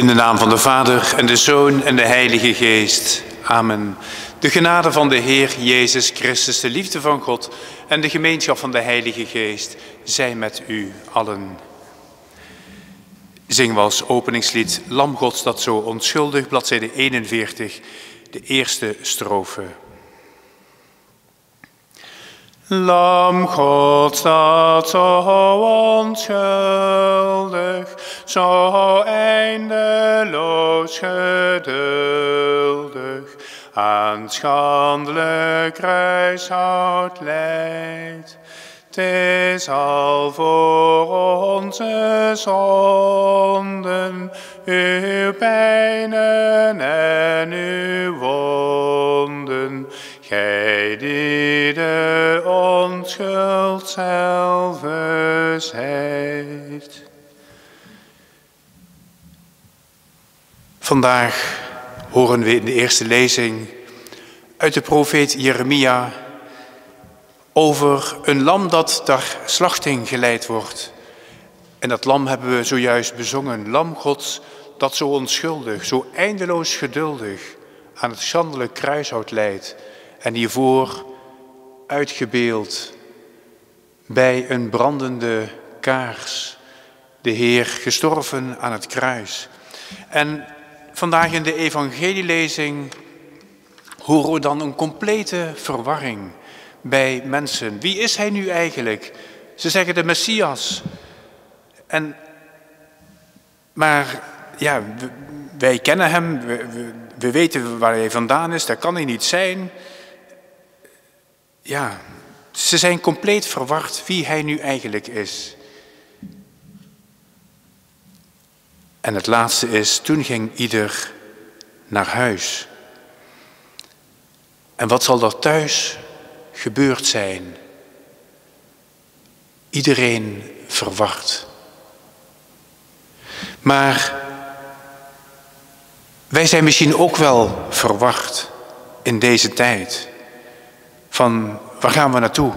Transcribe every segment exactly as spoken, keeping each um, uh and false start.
In de naam van de Vader en de Zoon en de Heilige Geest. Amen. De genade van de Heer Jezus Christus, de liefde van God en de gemeenschap van de Heilige Geest zij met u allen. Zingen we als openingslied Lam Gods dat zo onschuldig, bladzijde eenenveertig, de eerste strofe. Lam Gods dat zo onschuldig, zo eindeloos geduldig, aan schandelijk kruishout lijdt. 'T is al voor onze zonden, uw pijnen en uw wonden, gij die de onschuld zelve zijt. Vandaag horen we in de eerste lezing uit de profeet Jeremia over een lam dat ter slachting geleid wordt. En dat lam hebben we zojuist bezongen. Lam Gods dat zo onschuldig, zo eindeloos geduldig aan het schandelijk kruishout leidt. En hiervoor uitgebeeld bij een brandende kaars. De Heer gestorven aan het kruis. En vandaag in de evangelielezing horen we dan een complete verwarring bij mensen. Wie is hij nu eigenlijk? Ze zeggen de Messias. En, maar ja, wij kennen hem, we, we, we weten waar hij vandaan is, dat kan hij niet zijn. Ja, ze zijn compleet verward wie hij nu eigenlijk is. En het laatste is, toen ging ieder naar huis. En wat zal er thuis gebeurd zijn? Iedereen verward. Maar wij zijn misschien ook wel verward in deze tijd. Van waar gaan we naartoe?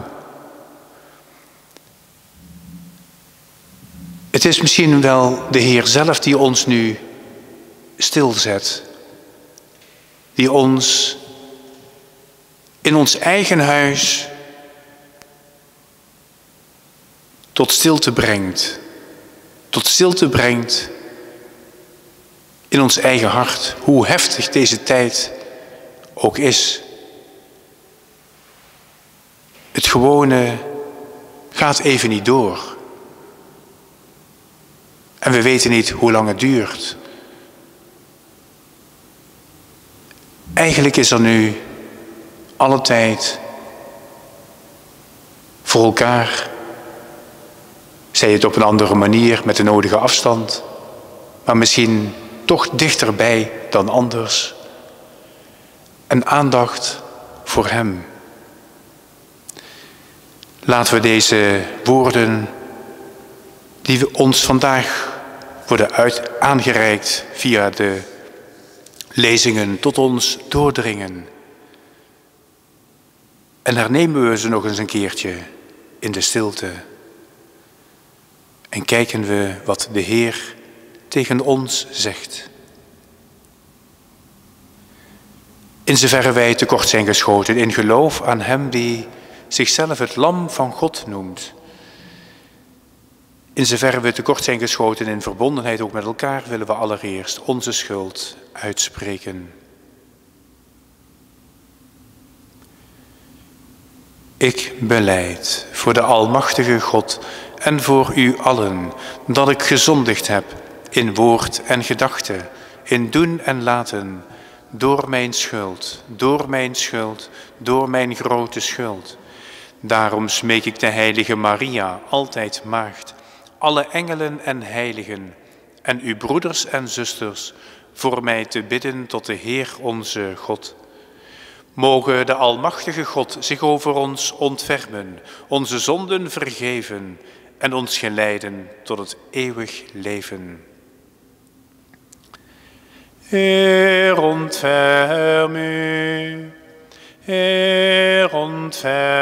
Het is misschien wel de Heer zelf die ons nu stilzet. Die ons in ons eigen huis tot stilte brengt. Tot stilte brengt in ons eigen hart. Hoe heftig deze tijd ook is. Het gewone gaat even niet door. En we weten niet hoe lang het duurt. Eigenlijk is er nu alle tijd voor elkaar. Zij het op een andere manier met de nodige afstand. Maar misschien toch dichterbij dan anders. En aandacht voor hem. Laten we deze woorden die we ons vandaag worden uit, aangereikt via de lezingen tot ons doordringen. En hernemen we ze nog eens een keertje in de stilte. En kijken we wat de Heer tegen ons zegt. In zoverre wij tekort zijn geschoten in geloof aan hem die zichzelf het lam van God noemt. In zoverre we tekort zijn geschoten in verbondenheid ook met elkaar, willen we allereerst onze schuld uitspreken. Ik belijd voor de almachtige God en voor u allen dat ik gezondigd heb in woord en gedachte, in doen en laten, door mijn schuld, door mijn schuld, door mijn grote schuld. Daarom smeek ik de heilige Maria, altijd maagd, alle engelen en heiligen en uw broeders en zusters voor mij te bidden tot de Heer onze God. Mogen de almachtige God zich over ons ontfermen, onze zonden vergeven en ons geleiden tot het eeuwig leven. Heer, ontferm u. Heer,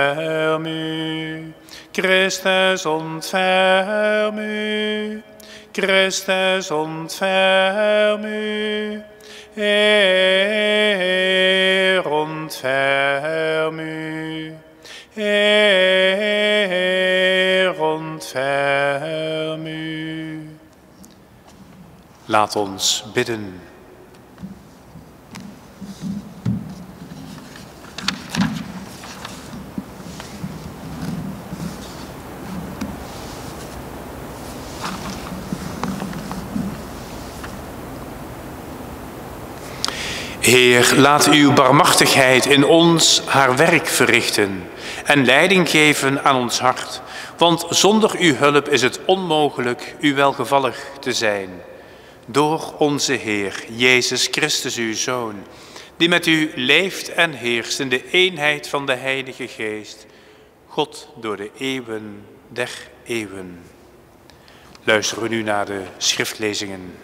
ontferm u. Christus, ontferm u. Christus, ontferm u. Heer, ontferm u. Heer, ontferm u. Laat ons bidden. Heer, laat uw barmhartigheid in ons haar werk verrichten en leiding geven aan ons hart. Want zonder uw hulp is het onmogelijk u welgevallig te zijn. Door onze Heer, Jezus Christus, uw Zoon, die met u leeft en heerst in de eenheid van de Heilige Geest, God door de eeuwen der eeuwen. Luisteren we nu naar de schriftlezingen.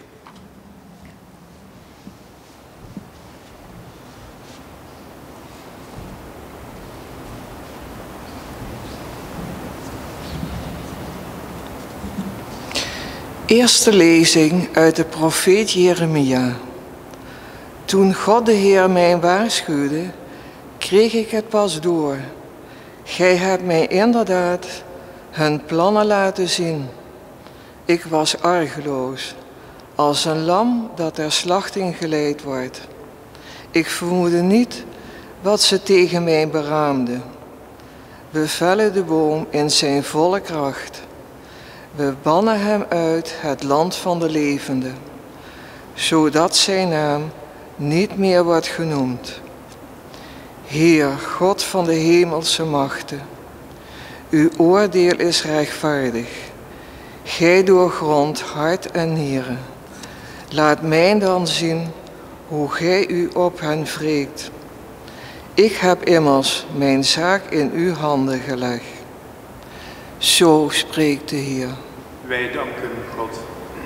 Eerste lezing uit de profeet Jeremia. Toen God de Heer mij waarschuwde, kreeg ik het pas door. Gij hebt mij inderdaad hun plannen laten zien. Ik was argeloos, als een lam dat ter slachting geleid wordt. Ik vermoedde niet wat ze tegen mij beraamden. We vellen de boom in zijn volle kracht. We bannen hem uit het land van de levenden, zodat zijn naam niet meer wordt genoemd. Heer, God van de hemelse machten, uw oordeel is rechtvaardig. Gij doorgrondt hart en nieren. Laat mij dan zien hoe gij u op hen wreekt. Ik heb immers mijn zaak in uw handen gelegd. Zo spreekt de Heer. Wij danken God.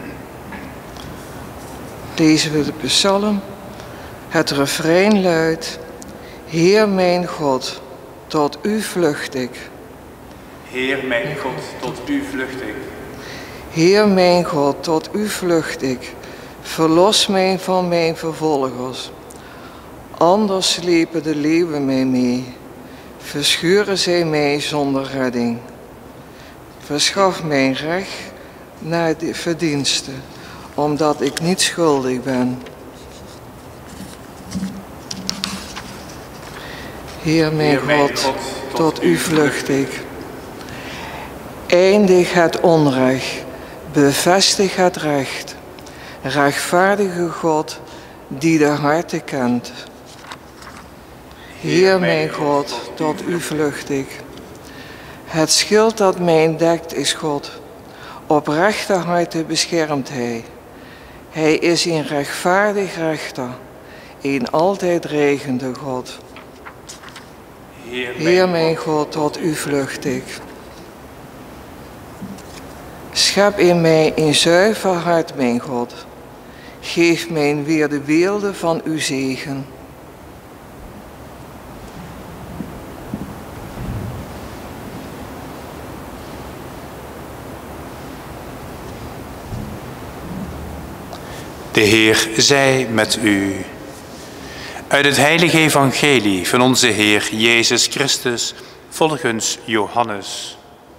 Lezen we de psalm. Het refrein luidt: Heer mijn God, tot u vlucht ik. Heer mijn God, tot u vlucht ik. Heer mijn God, tot u vlucht ik. Verlos mij van mijn vervolgers. Anders slepen de leeuwen mij mee. Verscheuren zij mij zonder redding. Verschaf mij recht naar de verdiensten, omdat ik niet schuldig ben. Heer mijn Heer mijn God, God, tot, tot u vlucht ik. Eindig het onrecht, bevestig het recht. Rechtvaardige God, die de harten kent. Heer mijn God, tot u vlucht ik. Het schild dat mij dekt is God. Oprechte harten beschermt hij. Hij is een rechtvaardig rechter, een altijd regende God. Heer mijn, Heer mijn God, tot u vlucht ik. Schep in mij een zuiver hart, mijn God. Geef mij weer de weelde van uw zegen. De Heer zij met u. Uit het heilige evangelie van onze Heer Jezus Christus volgens Johannes.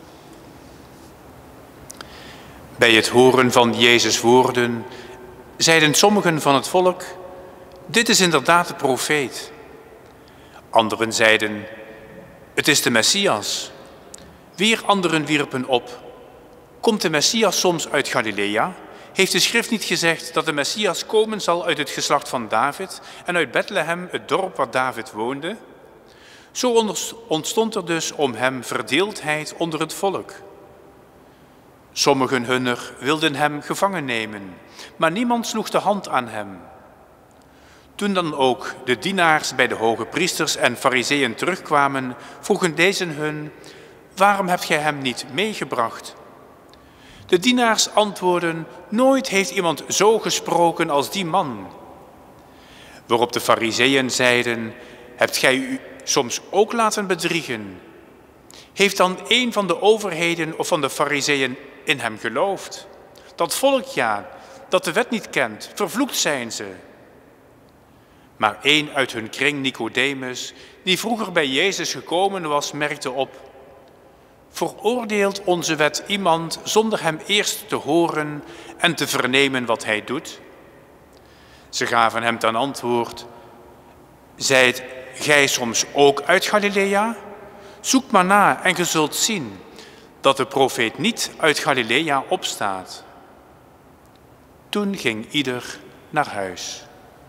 Bij het horen van Jezus' woorden zeiden sommigen van het volk: dit is inderdaad de profeet. Anderen zeiden: het is de Messias. Weer anderen wierpen op: komt de Messias soms uit Galilea? Heeft de schrift niet gezegd dat de Messias komen zal uit het geslacht van David en uit Bethlehem, het dorp waar David woonde? Zo ontstond er dus om hem verdeeldheid onder het volk. Sommigen hunner wilden hem gevangen nemen, maar niemand sloeg de hand aan hem. Toen dan ook de dienaars bij de hoge priesters en fariseeën terugkwamen, vroegen deze hun: waarom hebt gij hem niet meegebracht? De dienaars antwoordden: nooit heeft iemand zo gesproken als die man. Waarop de fariseeën zeiden: hebt gij u soms ook laten bedriegen? Heeft dan een van de overheden of van de fariseeën in hem geloofd? Dat volk ja, dat de wet niet kent, vervloekt zijn ze. Maar één uit hun kring, Nicodemus, die vroeger bij Jezus gekomen was, merkte op: veroordeelt onze wet iemand zonder hem eerst te horen en te vernemen wat hij doet? Ze gaven hem ten antwoord: zijt gij soms ook uit Galilea? Zoek maar na en ge zult zien dat de profeet niet uit Galilea opstaat. Toen ging ieder naar huis.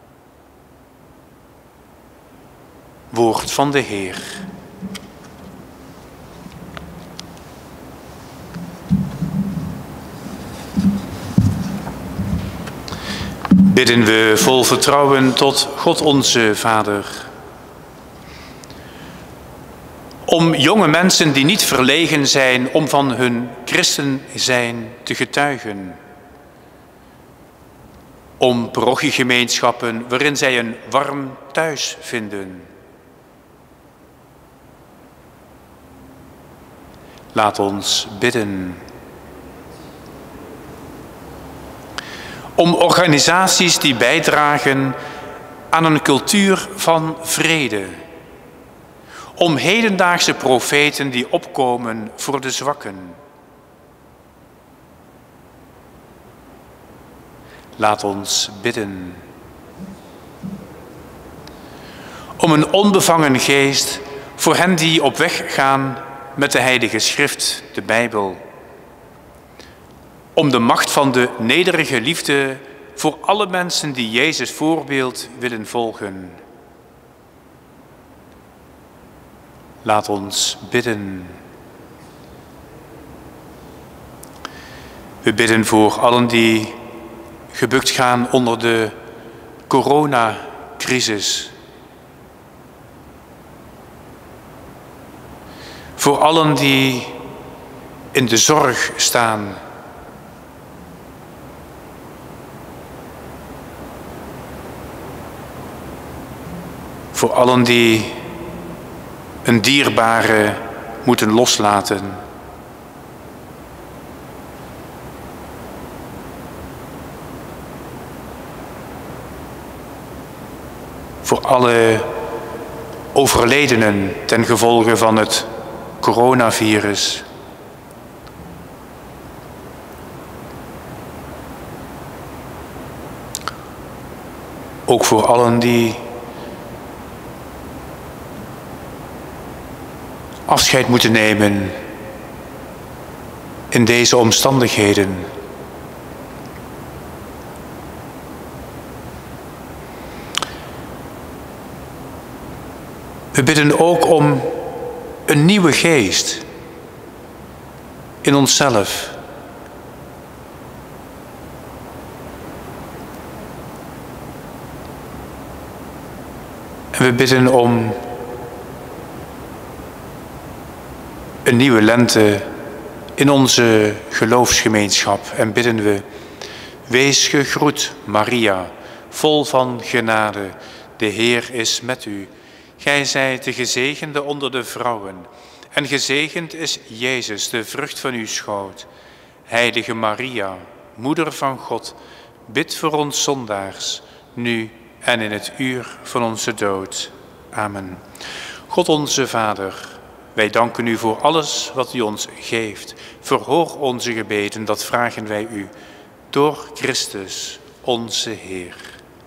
Woord van de Heer. Bidden we vol vertrouwen tot God onze Vader. Om jonge mensen die niet verlegen zijn om van hun christen zijn te getuigen. Om parochiegemeenschappen waarin zij een warm thuis vinden. Laat ons bidden. Om organisaties die bijdragen aan een cultuur van vrede. Om hedendaagse profeten die opkomen voor de zwakken. Laat ons bidden. Om een onbevangen geest voor hen die op weg gaan met de Heilige Schrift, de Bijbel. Om de macht van de nederige liefde voor alle mensen die Jezus voorbeeld willen volgen. Laat ons bidden. We bidden voor allen die gebukt gaan onder de coronacrisis. Voor allen die in de zorg staan. Voor allen die een dierbare moeten loslaten. Voor alle overledenen ten gevolge van het coronavirus. Ook voor allen die afscheid moeten nemen in deze omstandigheden. We bidden ook om een nieuwe geest in onszelf. En we bidden om een nieuwe lente in onze geloofsgemeenschap en bidden we: wees gegroet, Maria, vol van genade, de Heer is met u. Gij zijt de gezegende onder de vrouwen, en gezegend is Jezus, de vrucht van uw schoot. Heilige Maria, Moeder van God, bid voor ons zondaars, nu en in het uur van onze dood. Amen. God onze Vader, wij danken u voor alles wat u ons geeft. Verhoor onze gebeden, dat vragen wij u, door Christus, onze Heer.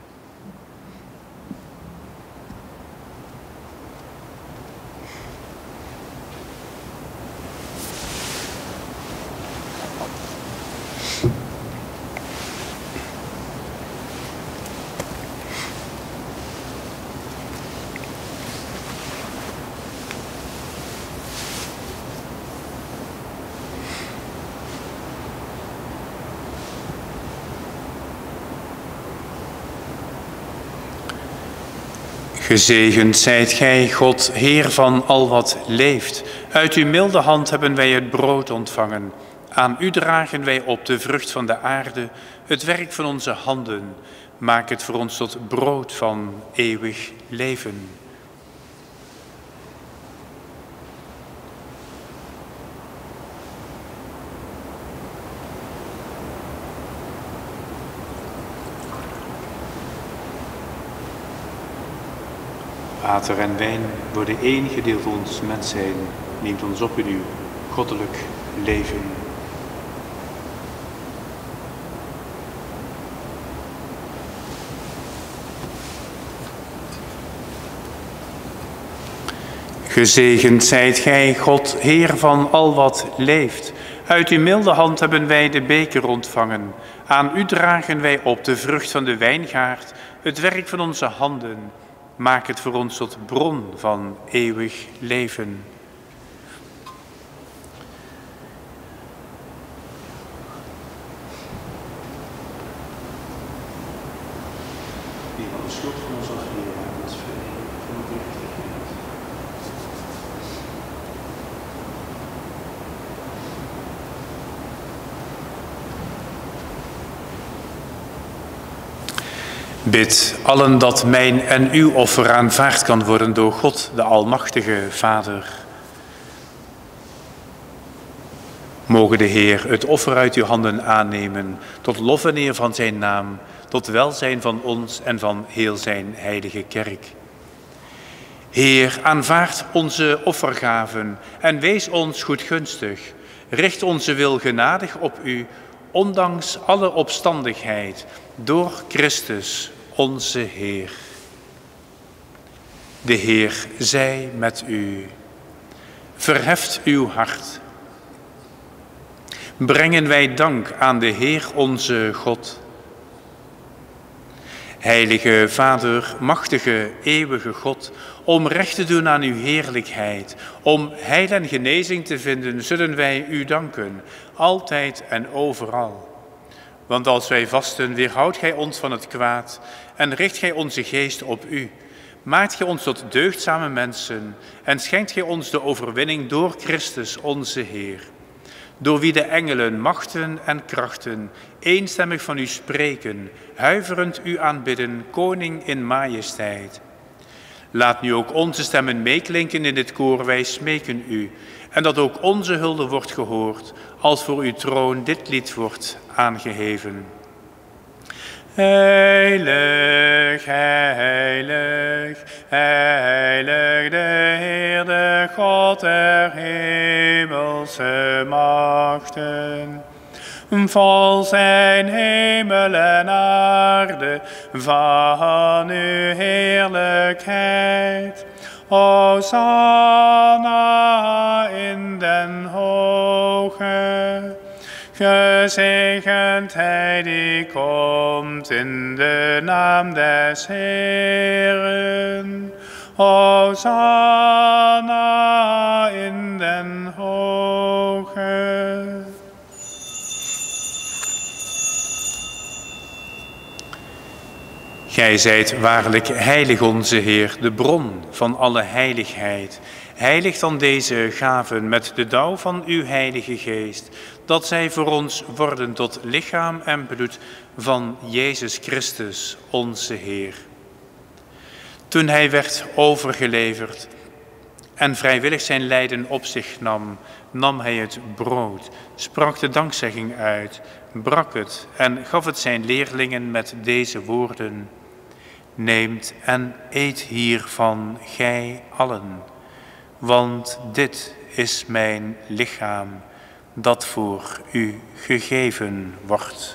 Gezegend zijt gij, God, Heer van al wat leeft. Uit uw milde hand hebben wij het brood ontvangen. Aan u dragen wij op de vrucht van de aarde, het werk van onze handen. Maak het voor ons tot brood van eeuwig leven. Water en wijn worden één gedeeld ons mens zijn. Neemt ons op in uw goddelijk leven. Gezegend zijt gij, God, Heer van al wat leeft. Uit uw milde hand hebben wij de beker ontvangen. Aan u dragen wij op de vrucht van de wijngaard, het werk van onze handen. Maak het voor ons tot bron van eeuwig leven. Die van de schuld van ons afleren en ons verleden van de gerechtigheid. Bid allen dat mijn en uw offer aanvaard kan worden door God, de Almachtige Vader. Mogen de Heer het offer uit uw handen aannemen, tot lof en eer van zijn naam, tot welzijn van ons en van heel zijn heilige kerk. Heer, aanvaard onze offergaven en wees ons goedgunstig. Richt onze wil genadig op u, ondanks alle opstandigheid, door Christus, onze Heer. De Heer zij met u. Verheft uw hart. Brengen wij dank aan de Heer onze God. Heilige Vader, machtige, eeuwige God, om recht te doen aan uw heerlijkheid, om heil en genezing te vinden, zullen wij u danken, altijd en overal. Want als wij vasten, weerhoudt gij ons van het kwaad en richt gij onze geest op u. Maakt gij ons tot deugdzame mensen en schenkt gij ons de overwinning door Christus onze Heer. Door wie de engelen, machten en krachten eenstemmig van u spreken, huiverend u aanbidden, koning in majesteit. Laat nu ook onze stemmen meeklinken in dit koor, wij smeken u, en dat ook onze hulde wordt gehoord, als voor uw troon dit lied wordt aangeheven. Heilig, heilig, heilig de Heer, de God der hemelse machten. Vol zijn hemel en aarde van uw heerlijkheid. Hosanna in den hoge. Gezegend hij die komt in de naam des Heeren. Hosanna in den hoge. Gij zijt waarlijk heilig onze Heer, de bron van alle heiligheid. Heilig dan deze gaven met de dauw van uw heilige geest, dat zij voor ons worden tot lichaam en bloed van Jezus Christus, onze Heer. Toen hij werd overgeleverd en vrijwillig zijn lijden op zich nam, nam hij het brood, sprak de dankzegging uit, brak het en gaf het zijn leerlingen met deze woorden: Neemt en eet hiervan, gij allen, want dit is mijn lichaam, dat voor u gegeven wordt.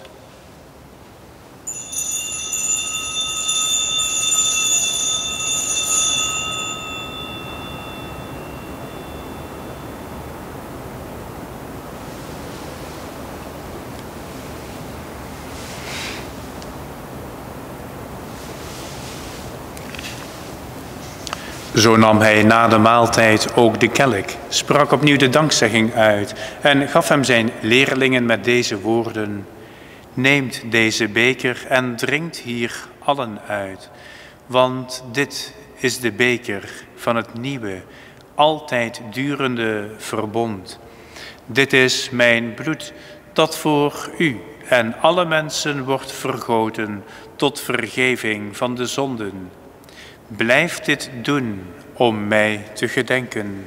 Zo nam hij na de maaltijd ook de kelk, sprak opnieuw de dankzegging uit en gaf hem zijn leerlingen met deze woorden: Neemt deze beker en drinkt hier allen uit, want dit is de beker van het nieuwe, altijd durende verbond. Dit is mijn bloed dat voor u en alle mensen wordt vergoten tot vergeving van de zonden. Blijf dit doen om mij te gedenken.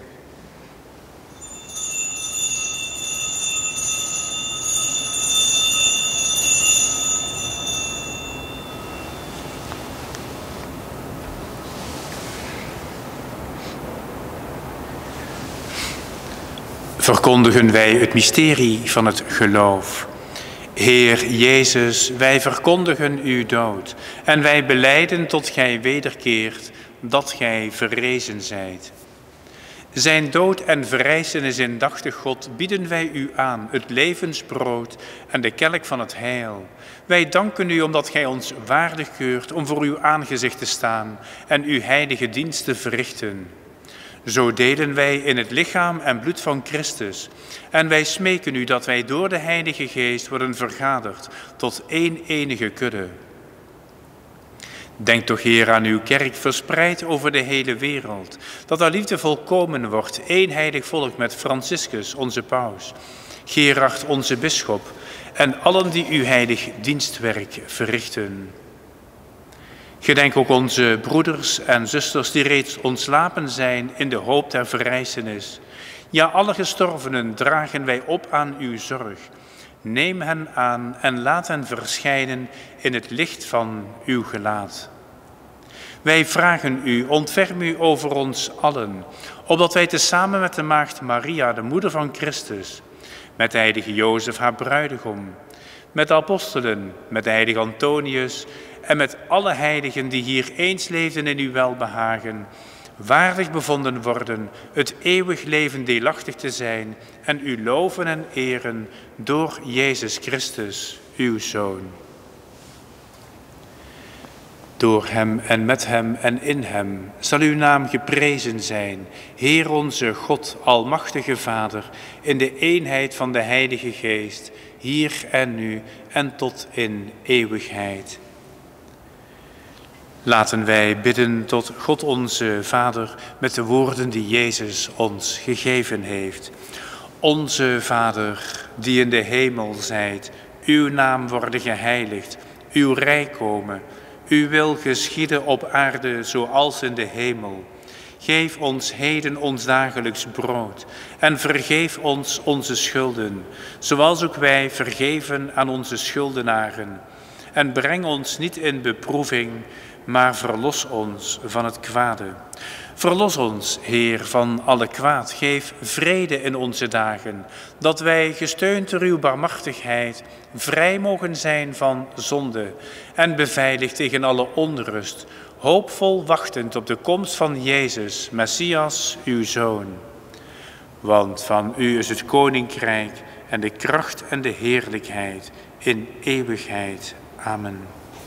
verkondigen wij het mysterie van het geloof. Heer Jezus, wij verkondigen uw dood en wij belijden tot gij wederkeert dat gij verrezen zijt. Zijn dood en verrijzenis indachtig God bieden wij u aan, het levensbrood en de kelk van het heil. Wij danken u omdat gij ons waardig keurt om voor uw aangezicht te staan en uw heilige dienst te verrichten. Zo delen wij in het lichaam en bloed van Christus. En wij smeken u dat wij door de Heilige Geest worden vergaderd tot één enige kudde. Denk toch, Heer, aan uw kerk verspreid over de hele wereld, dat haar liefde volkomen wordt, één heilig volk met Franciscus, onze paus, Gerard, onze bisschop, en allen die uw heilig dienstwerk verrichten. Gedenk ook onze broeders en zusters die reeds ontslapen zijn in de hoop der verrijzenis. Ja, alle gestorvenen dragen wij op aan uw zorg. Neem hen aan en laat hen verschijnen in het licht van uw gelaat. Wij vragen u, ontferm u over ons allen, opdat wij tezamen met de maagd Maria, de moeder van Christus, met de heilige Jozef, haar bruidegom, met de apostelen, met de heilige Antonius en met alle heiligen die hier eens leefden in uw welbehagen, waardig bevonden worden het eeuwig leven deelachtig te zijn en u loven en eren door Jezus Christus, uw Zoon. Door hem en met hem en in hem zal uw naam geprezen zijn, Heer onze God, almachtige Vader, in de eenheid van de Heilige Geest, hier en nu en tot in eeuwigheid. Laten wij bidden tot God onze Vader met de woorden die Jezus ons gegeven heeft. Onze Vader, die in de hemel zijt, uw naam worden geheiligd, uw rijk komen, uw wil geschieden op aarde zoals in de hemel. Geef ons heden ons dagelijks brood en vergeef ons onze schulden, zoals ook wij vergeven aan onze schuldenaren. En breng ons niet in beproeving, maar verlos ons van het kwade. Verlos ons, Heer, van alle kwaad. Geef vrede in onze dagen, dat wij, gesteund door uw barmhartigheid, vrij mogen zijn van zonde en beveiligd tegen alle onrust, hoopvol wachtend op de komst van Jezus, Messias, uw Zoon. Want van u is het koninkrijk en de kracht en de heerlijkheid in eeuwigheid. Amen.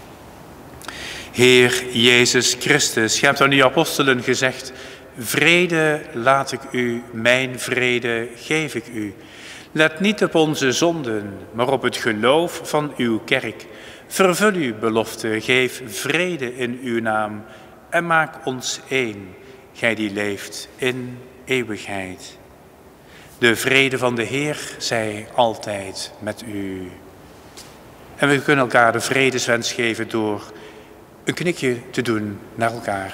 Heer Jezus Christus, gij hebt aan uw apostelen gezegd, vrede laat ik u, mijn vrede geef ik u. Let niet op onze zonden, maar op het geloof van uw kerk. Vervul uw belofte, geef vrede in uw naam en maak ons één, gij die leeft in eeuwigheid. De vrede van de Heer zij altijd met u. En we kunnen elkaar de vredeswens geven door een knikje te doen naar elkaar.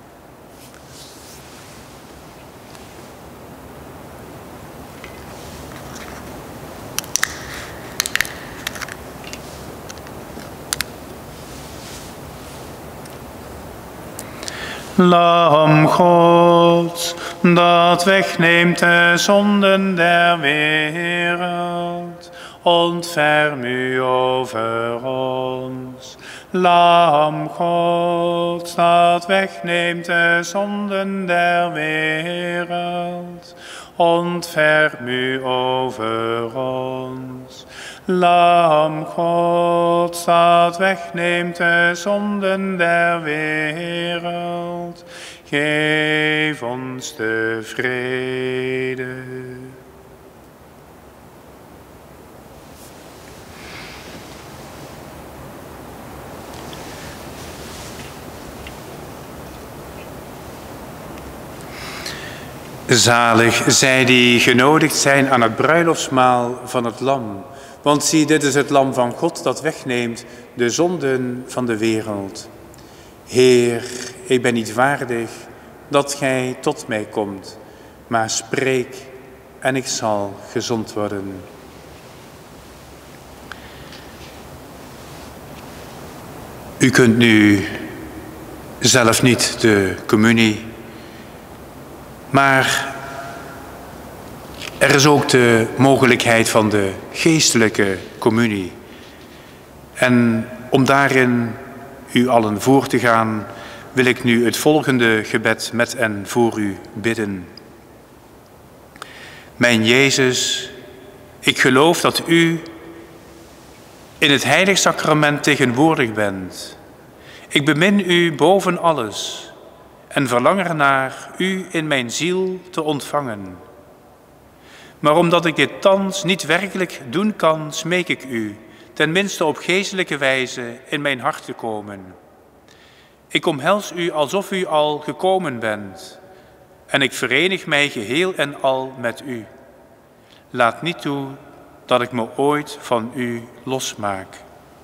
Lam Gods, dat wegneemt de zonden der wereld, ontferm u over ons. Lam Gods, dat wegneemt de zonden der wereld, ontferm u over ons. Lam Gods, dat wegneemt de zonden der wereld, geef ons de vrede. Zalig zij die genodigd zijn aan het bruiloftsmaal van het Lam. Want zie, dit is het Lam van God dat wegneemt de zonden van de wereld. Heer, ik ben niet waardig dat gij tot mij komt, maar spreek en ik zal gezond worden. U kunt nu zelf niet de communie, maar Er is ook de mogelijkheid van de geestelijke communie. En om daarin u allen voor te gaan, wil ik nu het volgende gebed met en voor u bidden. Mijn Jezus, ik geloof dat u in het heilig sacrament tegenwoordig bent. Ik bemin u boven alles en verlang ernaar u in mijn ziel te ontvangen. Maar omdat ik dit thans niet werkelijk doen kan, smeek ik u, tenminste op geestelijke wijze, in mijn hart te komen. Ik omhels u alsof u al gekomen bent en ik verenig mij geheel en al met u. Laat niet toe dat ik me ooit van u losmaak.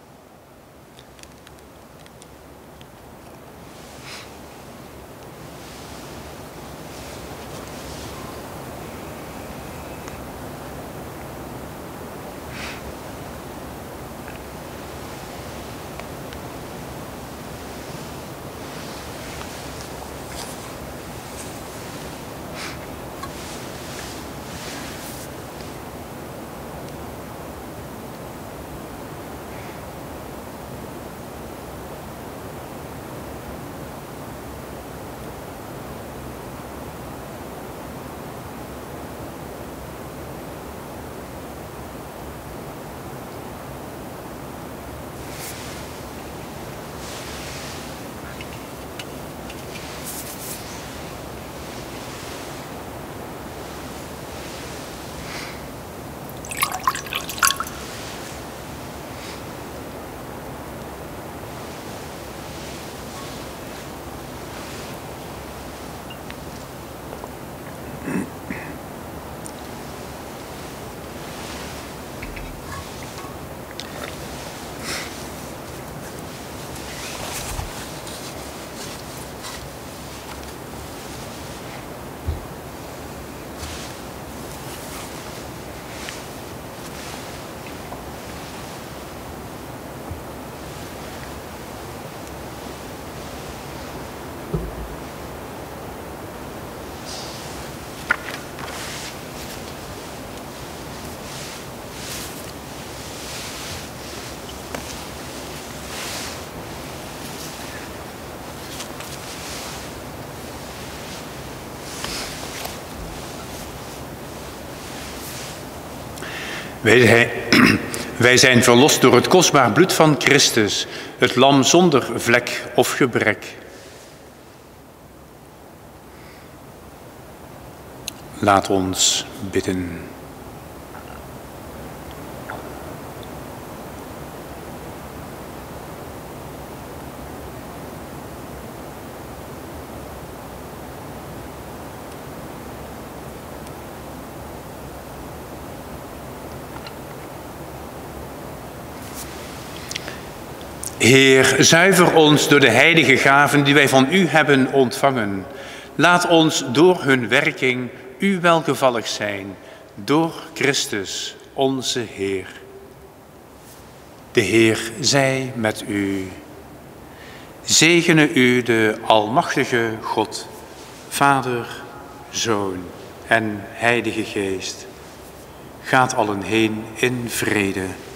Wij, wij zijn verlost door het kostbaar bloed van Christus, het lam zonder vlek of gebrek. Laat ons bidden. Heer, zuiver ons door de heilige gaven die wij van u hebben ontvangen. Laat ons door hun werking u welgevallig zijn, door Christus, onze Heer. De Heer zij met u. Zegene u de almachtige God, Vader, Zoon en Heilige Geest. Gaat allen heen in vrede.